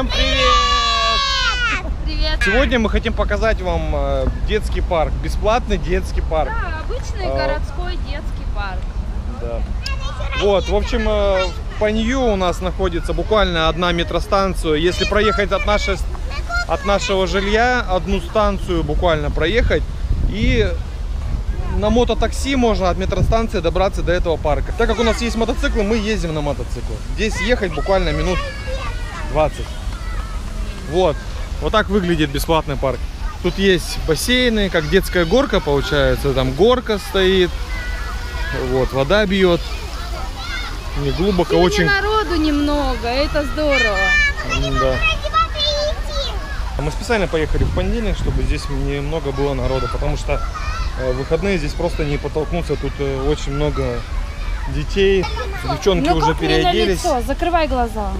Всем привет! Привет! Сегодня мы хотим показать вам детский парк, бесплатный детский парк. Да, обычный городской детский парк. Да. Вот, в общем, в Панью у нас находится буквально одна метростанция. Если проехать от нашего жилья, одну станцию буквально проехать, и на мототакси можно от метростанции добраться до этого парка. Так как у нас есть мотоциклы, мы ездим на мотоциклах. Здесь ехать буквально минут 20. Вот так выглядит бесплатный парк. Тут есть бассейны, как детская горка получается. Там горка стоит, вот вода бьет. Не глубоко, очень. Народу немного, это здорово. Да. Мы специально поехали в понедельник, чтобы здесь немного было народа, потому что в выходные здесь просто не потолкнуться. Тут очень много детей, девчонки уже переоделись. Закрывай глаза.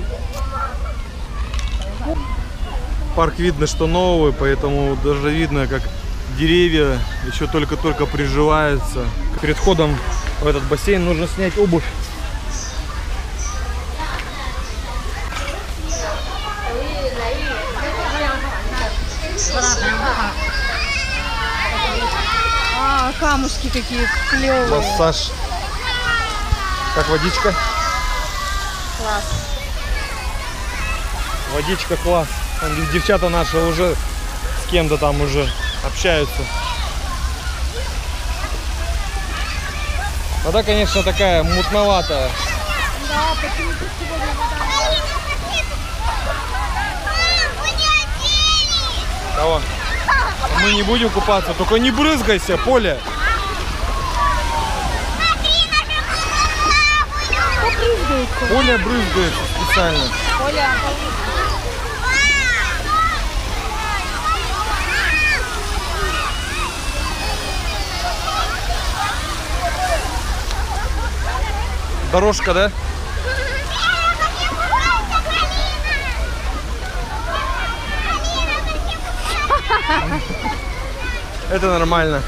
Парк видно, что новый, поэтому даже видно, как деревья еще только-только приживаются. Перед входом в этот бассейн нужно снять обувь. Камушки какие клевые. Массаж. Как водичка? Класс. Водичка класс. Там девчата наши уже с кем-то там уже общаются. Вода, конечно, такая мутноватая. Да, почему-то сегодня вода. Кого? Мы не будем купаться, только не брызгайся, Поля. Поля брызгается специально. Поля. Дорожка, да? Это нормально.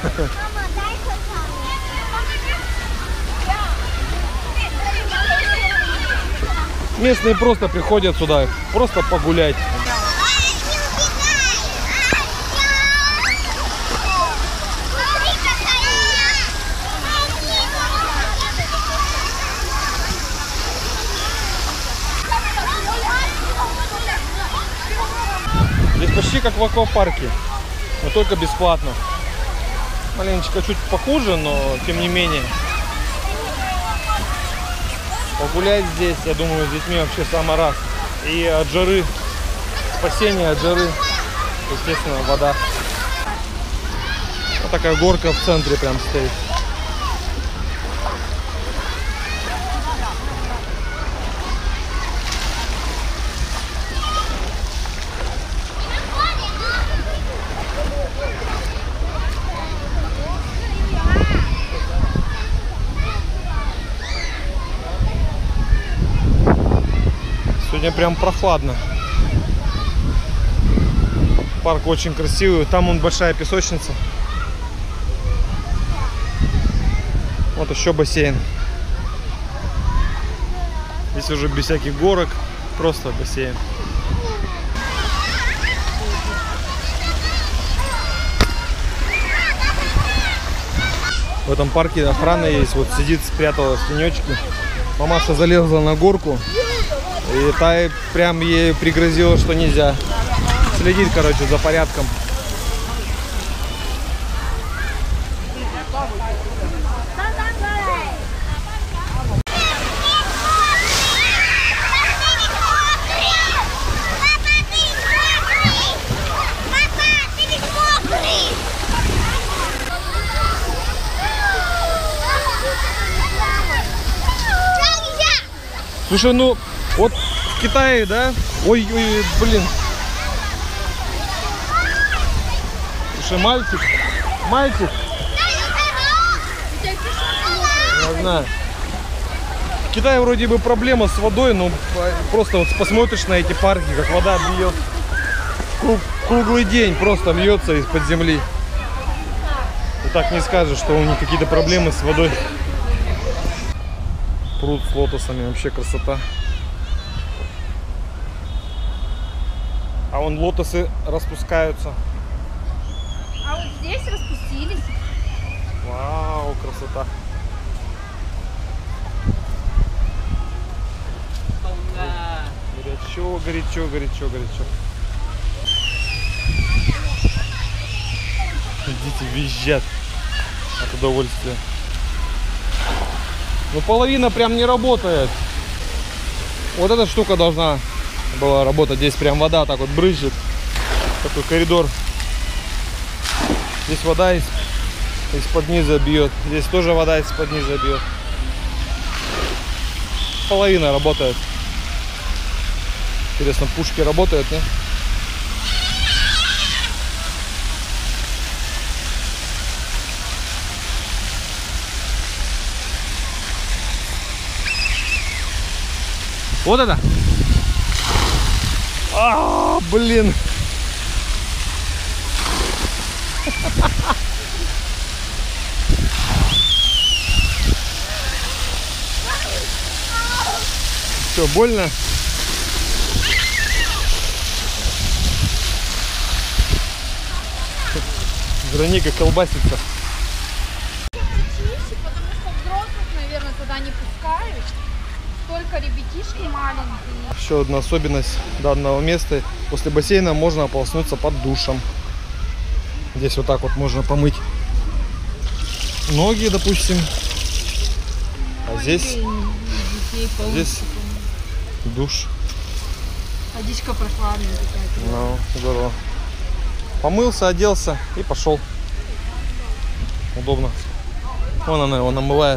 Местные просто приходят сюда, просто погулять. Здесь почти как в аквапарке, но только бесплатно. Маленечко чуть похуже, но тем не менее. Погулять здесь, я думаю, с детьми вообще самый раз. И от жары, спасение от жары, естественно, вода. Вот такая горка в центре прям стоит. Сегодня прям прохладно. Парк очень красивый. Там вон большая песочница. Вот еще бассейн. Здесь уже без всяких горок. Просто бассейн. В этом парке охрана есть. Вот сидит, спряталась в тенечке. Мамаша залезла на горку. И та прям ей пригрозила, что нельзя. Следит, короче, за порядком. Слушай, ну вот в Китае, да? Ой, блин. Слушай, мальчик. Я знаю. В Китае вроде бы проблема с водой, но просто вот посмотришь на эти парки, как вода бьет. Круглый день просто льется из-под земли. И так не скажешь, что у них какие-то проблемы с водой. Пруд с лотосами, вообще красота. А вон лотосы распускаются. А вот здесь распустились. Вау, красота. Горячо, горячо, горячо, горячо. Дети визжат от удовольствия. Ну, половина прям не работает. Вот эта штука должна была работать. Здесь прям вода так вот брызжет. Такой коридор. Здесь вода из-под низа бьет. Здесь тоже вода из-под низа бьет. Половина работает. Интересно, пушки работают, не? Вот это! А, блин! Что, больно? Вероника колбасится. Чище, потому что взрослых, наверное, туда не пускают. Только ребятишки маленькие. Еще одна особенность данного места. После бассейна можно ополоснуться под душем. Здесь вот так вот можно помыть ноги, допустим. А здесь душ. Водичка прохладная такая. Ну, здорово. Помылся, оделся и пошел. Удобно. Вон она его намывает.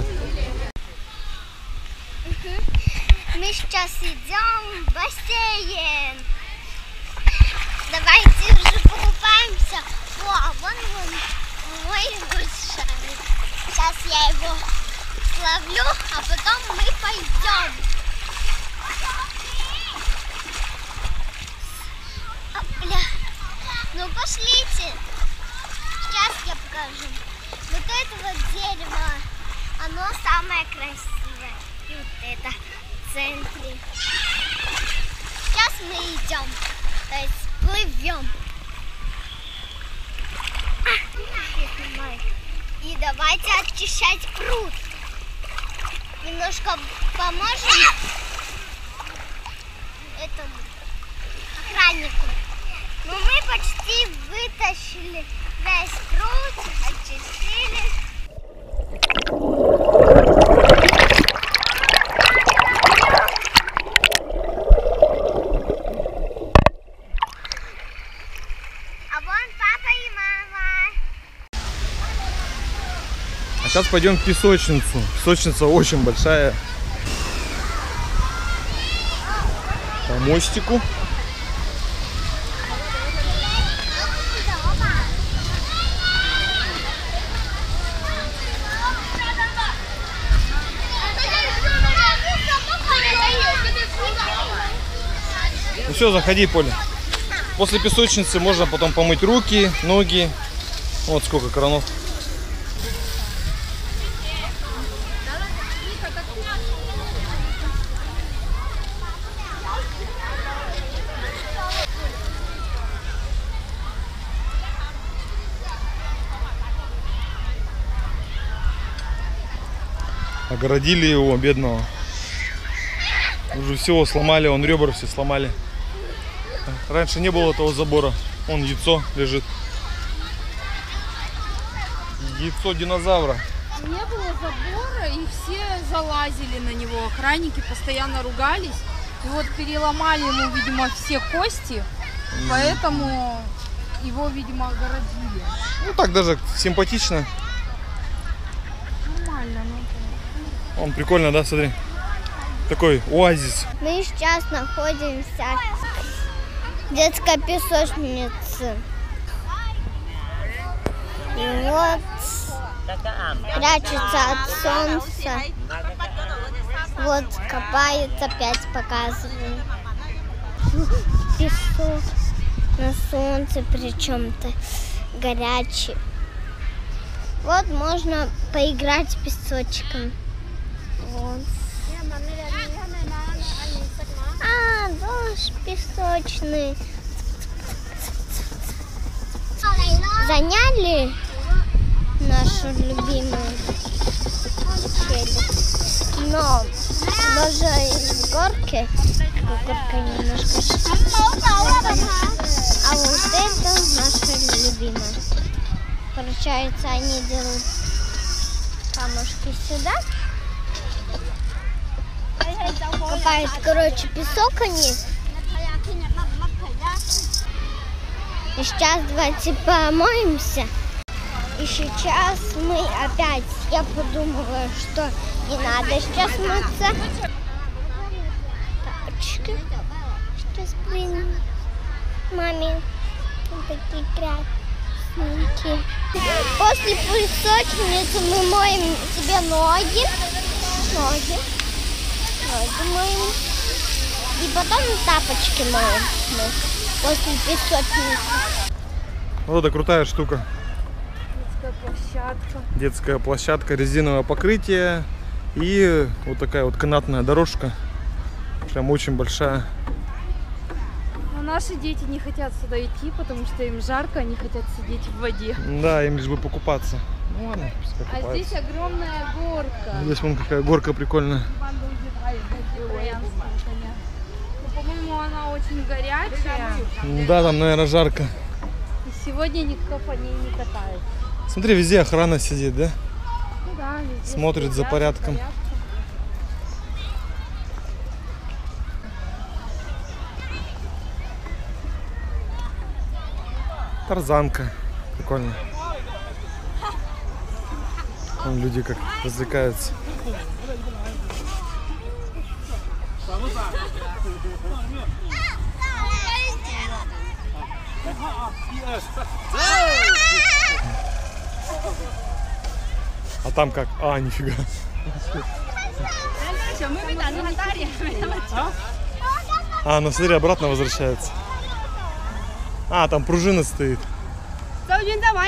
Мы сейчас идем в бассейн. Давайте уже покупаемся. О, а вон мой шарик. Сейчас я его словлю, а потом мы пойдем. Опля. Ну пошлите. Сейчас я покажу. Вот это вот дерево, оно самое красивое. И вот это в центре. Сейчас мы идем, то есть плывем. И давайте очищать пруд. Немножко поможем этому охраннику. Но мы почти вытащили весь пруд, очистили. А вон папа и мама. А сейчас пойдем в песочницу. Песочница очень большая. По мостику. Ну все, заходи, Поля. После песочницы можно потом помыть руки, ноги. Вот сколько кранов. Огородили его, бедного. Уже всего сломали, он ребра все сломали. Раньше не было этого забора. Вон яйцо лежит. Яйцо динозавра. Не было забора, и все залазили на него. Охранники постоянно ругались. И вот переломали ему, видимо, все кости. Поэтому его, видимо, огородили. Ну так даже симпатично. Нормально, ну. Он прикольно, да, смотри. Такой оазис. Мы сейчас находимся в детской песочнице. И вот прячется от солнца. Вот копает, опять показывает. Песок на солнце, причем-то горячий. Вот можно поиграть с песочком. Вот. А, дождь песочный. заняли нашу любимую челюсть. Но даже из горки горка немножко а вот это наша любимая. Получается, они делают камушки сюда. Копают, короче, песок они. И сейчас давайте помоемся. И сейчас мы опять, я подумала, что не надо сейчас мыться. Тапочки. Сейчас, блин, маме вот такие красненькие. После песочницы мы моем себе ноги моем. И потом тапочки моем мы после песочницы. Вот это крутая штука. Площадка. Детская площадка, резиновое покрытие и вот такая вот канатная дорожка. Прям очень большая. Но наши дети не хотят сюда идти, потому что им жарко, они хотят сидеть в воде. Да, им лишь бы покупаться. Ну ладно, пускай А купаются. здесь огромная горка. Здесь вон какая горка прикольная. Но, по-моему, она очень горячая. Да, там, наверное, жарко. И сегодня никто по ней не катается. Смотри, везде охрана сидит, да? Ну да, везде Смотрит за следят, порядком. Тарзанка. Прикольно. Вон люди как развлекаются. А там как? А, нифига. А, ну смотри, обратно возвращается. А, там пружина стоит. А,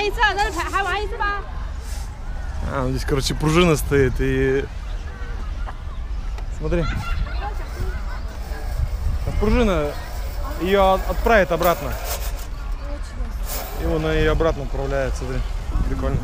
ну здесь, короче, пружина стоит и... Смотри. Пружина ее отправит обратно. И он ее обратно отправляет, смотри. Прикольно.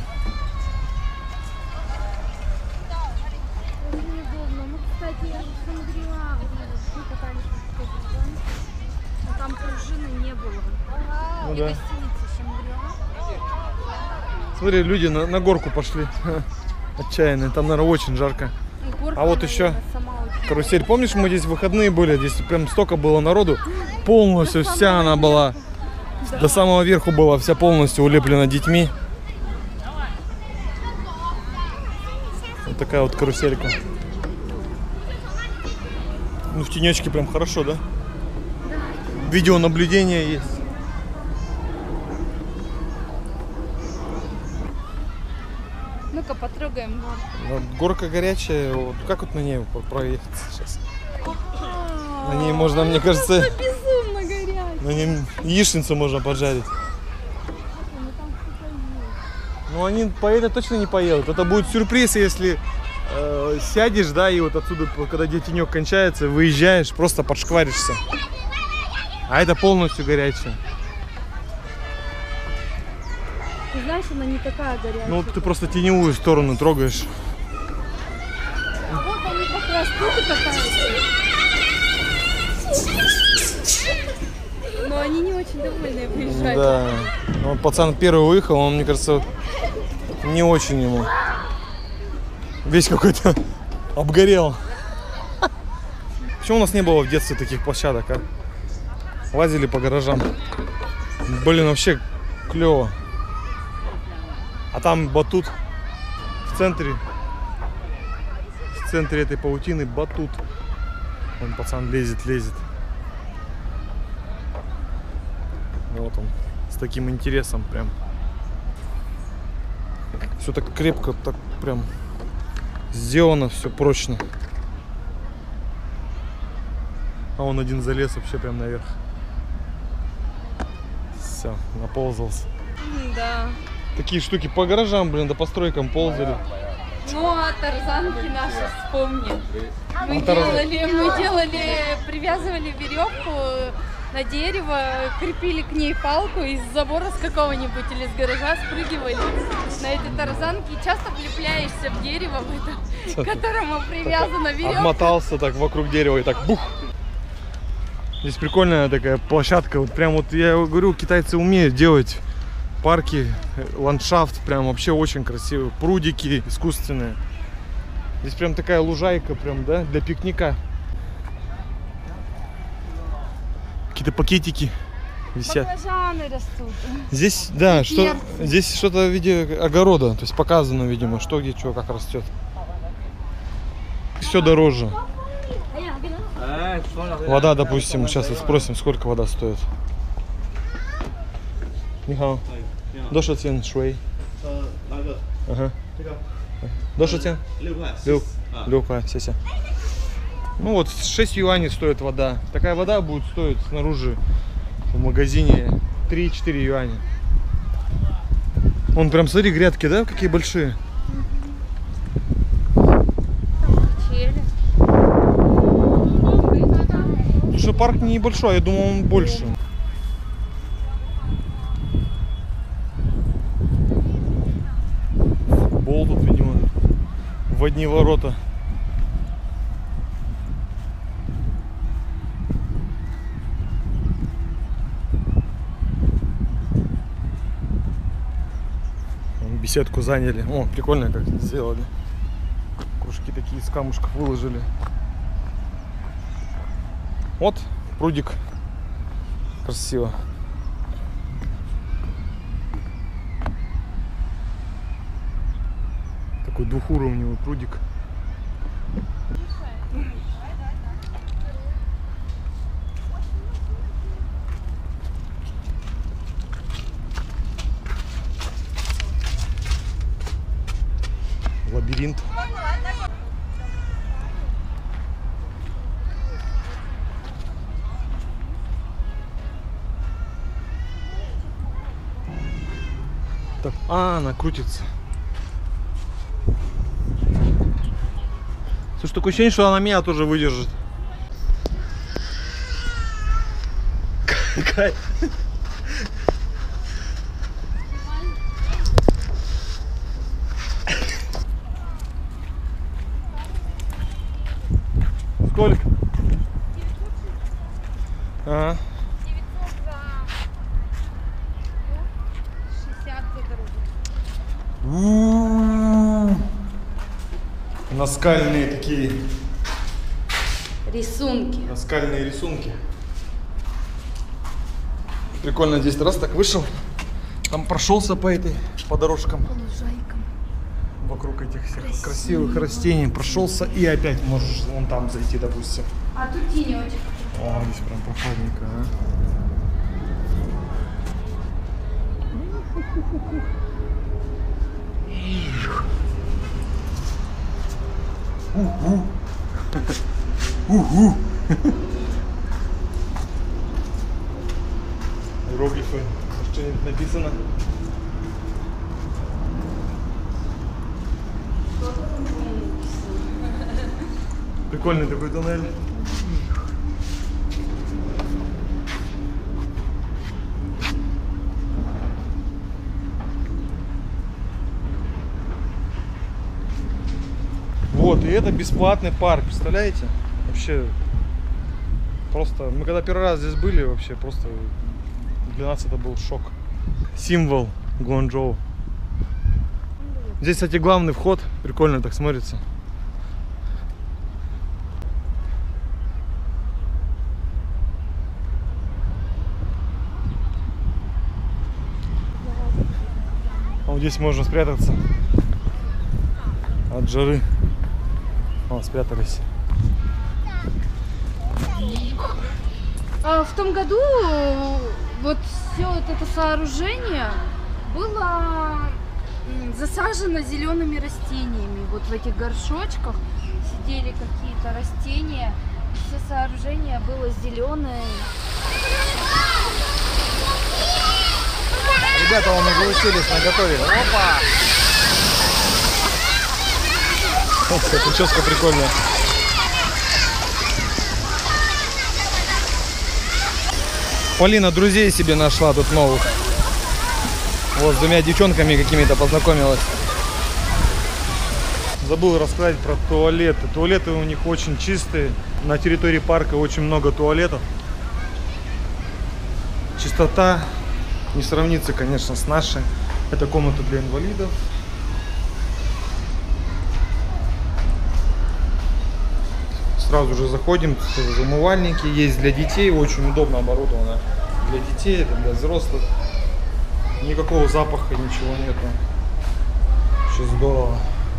Очень удобно. Ну, кстати, я смотрела, мы катались на такой, но там пружины не было. Ну И да. гостиница Шангрила. Смотри, люди на горку пошли. Отчаянные. Там, наверное, очень жарко. Горка, А вот еще наверное, сама очень карусель. Помнишь, мы здесь в выходные были? Здесь прям столько было народу. Полностью вся она была. До самого верху была вся полностью улеплена детьми. Вот такая вот каруселька. Ну, в тенечке прям хорошо, да? Видеонаблюдение есть. Ну-ка, потрогаем горку. Вот горка горячая. Вот как вот на ней проехать сейчас? На ней можно, мне кажется, Безумно горячая. на ней яичницу можно поджарить. Ну они по это точно не поедут. Это будет сюрприз, если сядешь, да, и вот отсюда, когда детенек кончается, выезжаешь, просто подшкваришься. А это полностью горячая. Ты знаешь, она не такая горячая. Ну ты просто теневую сторону трогаешь. А вот они как раз тут и катаются. Но они не очень довольные выезжают. Да. Вот пацан первый выехал, он, мне кажется, не очень ему. Весь какой-то обгорел. Почему у нас не было в детстве таких площадок, а? Лазили по гаражам. Блин, вообще клево. А там батут в центре этой паутины батут. Вон пацан лезет. Вот он, с таким интересом прям. Все так крепко, так прям сделано, все прочно. А он один залез вообще прям наверх. Все, наползался. Да. Такие штуки по гаражам, блин, да по стройкам ползали. Ну, а тарзанки наши вспомни. Мы А тарзан- делали, привязывали веревку на дерево, крепили к ней палку, из забора с какого-нибудь или с гаража спрыгивали на этой тарзанке. И часто влепляешься в дерево, к которому привязана веревка. Обмотался так вокруг дерева и так бух. Здесь прикольная такая площадка. Вот прям вот я говорю, китайцы умеют делать парки, ландшафт. Прям вообще очень красивый. Прудики искусственные. Здесь прям такая лужайка, прям, да, для пикника. Какие-то пакетики висят. Баклажаны растут. Здесь, да, И что, перцы. здесь что-то в виде огорода. То есть показано, видимо, что где, что, как растет. Все дороже. Вода, допустим, сейчас вот спросим, сколько вода стоит. Нихао. 多少钱水？ Ага. 多少钱？ 6块，谢谢。Ну вот 6 юаней стоит вода. Такая вода будет стоить снаружи в магазине 3-4 юаня. Вон прям, смотри, грядки, да, какие большие. Потому что парк небольшой, я думал, он больше. Футбол тут, видимо, в одни ворота. Беседку заняли. О, прикольно как сделали. Кружки такие из камушков выложили. Вот прудик. Красиво. Такой двухуровневый прудик. Лабиринт. Так, она крутится. Слушай, такое ощущение, что она меня тоже выдержит. Сколько? Ага. 60 за дорогу. Наскальные такие. Рисунки. Наскальные рисунки. Прикольно, здесь раз так вышел, там прошелся по дорожкам. По лужайкам. Вокруг этих всех красивых растений прошелся и опять можешь вон там зайти, допустим. А тут тенечек. О, здесь прям прохладненько, а. Иероглифы. Что-нибудь написано? Прикольный такой туннель. Вот, и это бесплатный парк, представляете? Вообще, просто, мы когда первый раз здесь были, вообще просто для нас это был шок. Символ Гуанчжоу. Здесь, кстати, главный вход, прикольно так смотрится. А вот здесь можно спрятаться от жары. О, спрятались. В том году вот все вот это сооружение было засажено зелеными растениями. Вот в этих горшочках сидели какие-то растения. Все сооружение было зеленое. Ребята, вон наглусились, наготовили. Опа! О, прическа прикольная. Полина друзей себе нашла тут новых. Вот с двумя девчонками какими-то познакомилась. Забыл рассказать про туалеты. Туалеты у них очень чистые. На территории парка очень много туалетов. Чистота не сравнится, конечно, с нашей. Это комната для инвалидов. Сразу же заходим, тоже умывальники есть для детей, очень удобно оборудовано для детей, это для взрослых. Никакого запаха, ничего нету. Очень здорово.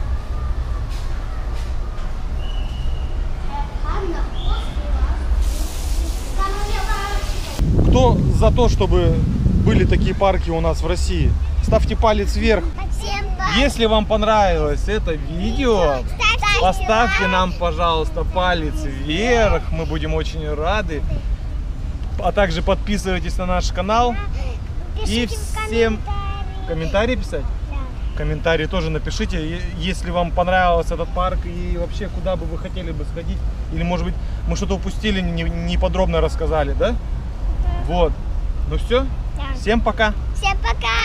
Кто за то, чтобы были такие парки у нас в России? Ставьте палец вверх. Если вам понравилось это видео, поставьте нам, пожалуйста, палец вверх. Мы будем очень рады. А также подписывайтесь на наш канал. И всем комментарии писать. Комментарии тоже напишите, если вам понравился этот парк и вообще куда бы вы хотели бы сходить. Или может быть мы что-то упустили, не подробно рассказали, да? Вот. Ну все. Всем пока. Всем пока.